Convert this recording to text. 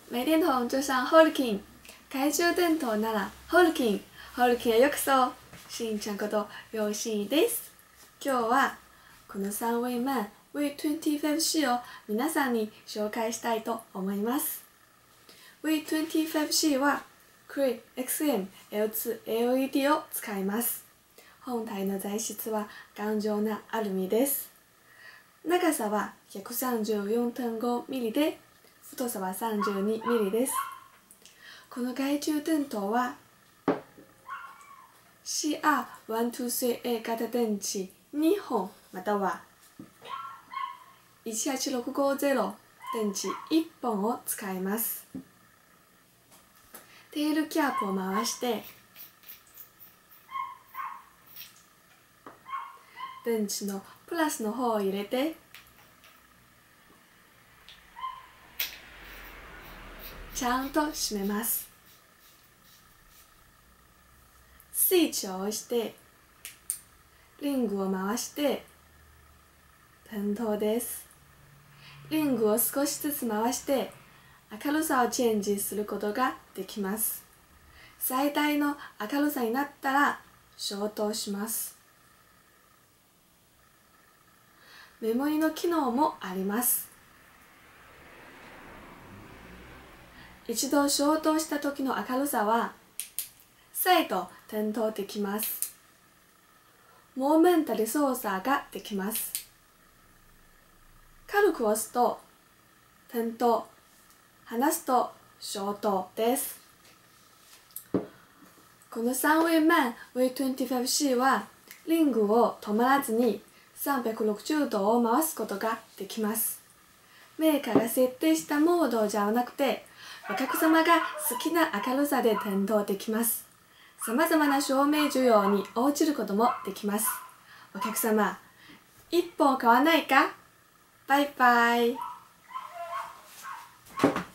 没电筒就上 Holkin。懐中電灯なら Holkin。Holkin へようこそ。しんちゃんことよしです。今日はこの3ウェイマン V25C を皆さんに紹介したいと思います。V25C は Cree XM L2 AOED を使います。本体の材質は頑丈なアルミです。長さは 134.5mm で太さは 32mm です。この懐中電灯は CR123A 型電池2本または18650電池1本を使います。テールキャップを回して電池のプラスの方を入れてちゃんと閉めます。スイッチを押してリングを回して点灯です。リングを少しずつ回して明るさをチェンジすることができます。最大の明るさになったら消灯します。メモリの機能もあります。一度消灯した時の明るさは再度点灯できます。モーメンタリ操作ができます。軽く押すと点灯、離すと消灯です。この3ウェイマン V25C はリングを止まらずに360度を回すことができます。メーカーが設定したモードじゃなくてお客様が好きな明るさで点灯できます。さまざまな照明需要に応じることもできます。お客様、1本買わないか？バイバイ。